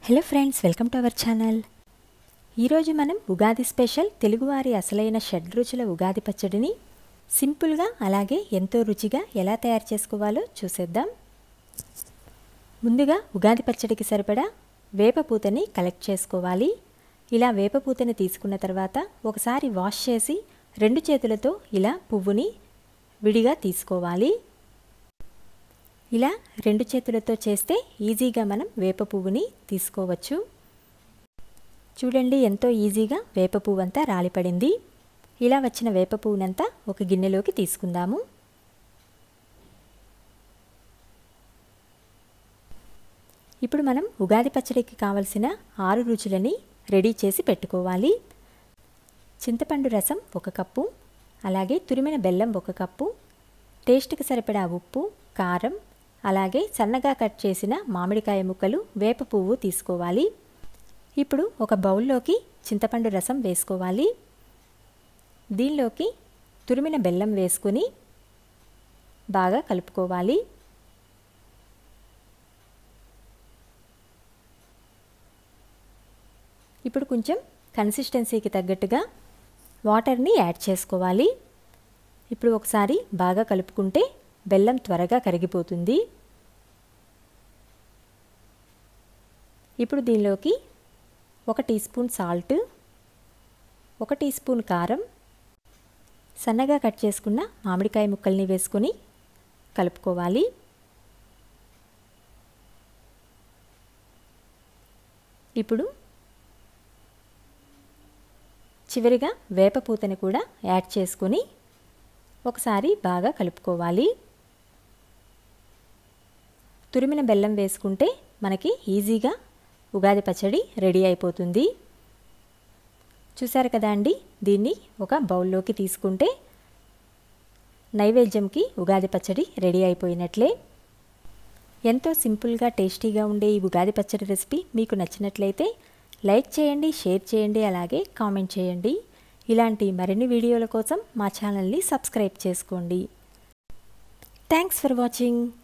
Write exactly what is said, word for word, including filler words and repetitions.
Hello friends, welcome to our channel. ఈరోజు మనం Ugadi special తెలుగువారి అసలైన షడ్రుచుల ఉగాది పచ్చడిని సింపుల్గా అలాగే ఎంతో రుచిగా ఎలా తయారు చేసుకోవాలో చూసేద్దాం. ముందుగా ఉగాది పచ్చడికి సరిపడా వేపపూతని కలెక్ట్ చేసుకోవాలి. ఇలా వేపపూతని తీసుకున్న తర్వాత ఒకసారి వాష్ చేసి రెండు చేతులతో ఇలా పువ్వుని విడిగా తీసుకోవాలి. ఇలా రెండు చేతులతో చేస్తే ఈజీగా మనం వేప పువ్వుని తీసుకోవచ్చు. చూడండి, ఎంతో ఈజీగా వేప పువ్వు అంతా రాలిపడింది. ఇలా వచ్చిన వేప పువ్వునంతా ఒక గిన్నెలోకి తీసుకుందాము. ఇప్పుడు మనం ఉగాది పచ్చడికి కావలసిన ఆరు రుచులని రెడీ చేసి పెట్టుకోవాలి. చింతపండు రసం ఒక కప్పు, అలాగే తురిమిన బెల్లం ఒక కప్పు, టేస్ట్కి సరిపడా ఉప్పు, కారం, అలాగే సన్నగా కట్ చేసిన మామిడికాయ ముక్కలు, వేప పువ్వు తీసుకోవాలి. ఇప్పుడు ఒక బౌల్లోకి చింతపండు రసం వేసుకోవాలి. దీనిలోకి తురిమిన బెల్లం వేసుకుని బాగా కలుపుకోవాలి. ఇప్పుడు కొంచెం కన్సిస్టెన్సీకి తగ్గట్టుగా వాటర్ని యాడ్ చేసుకోవాలి. ఇప్పుడు ఒకసారి బాగా కలుపుకుంటే బెల్లం త్వరగా కరిగిపోతుంది. ఇప్పుడు దీనిలోకి ఒక టీ స్పూన్ సాల్ట్, ఒక టీ స్పూన్ కారం, సన్నగా కట్ చేసుకున్న మామిడికాయ ముక్కల్ని వేసుకొని కలుపుకోవాలి. ఇప్పుడు చివరిగా వేపపూతని కూడా యాడ్ చేసుకొని ఒకసారి బాగా కలుపుకోవాలి. తురిమిన బెల్లం వేసుకుంటే మనకి ఈజీగా ఉగాది పచ్చడి రెడీ అయిపోతుంది. చూసారు కదా అండి, దీన్ని ఒక బౌల్లోకి తీసుకుంటే నైవేద్యంకి ఉగాది పచ్చడి రెడీ అయిపోయినట్లే. ఎంతో సింపుల్గా టేస్టీగా ఉండే ఈ ఉగాది పచ్చడి రెసిపీ మీకు నచ్చినట్లయితే లైక్ చేయండి, షేర్ చేయండి, అలాగే కామెంట్ చేయండి. ఇలాంటి మరిన్ని వీడియోల కోసం మా ఛానల్ని సబ్స్క్రైబ్ చేసుకోండి. Thanks for watching.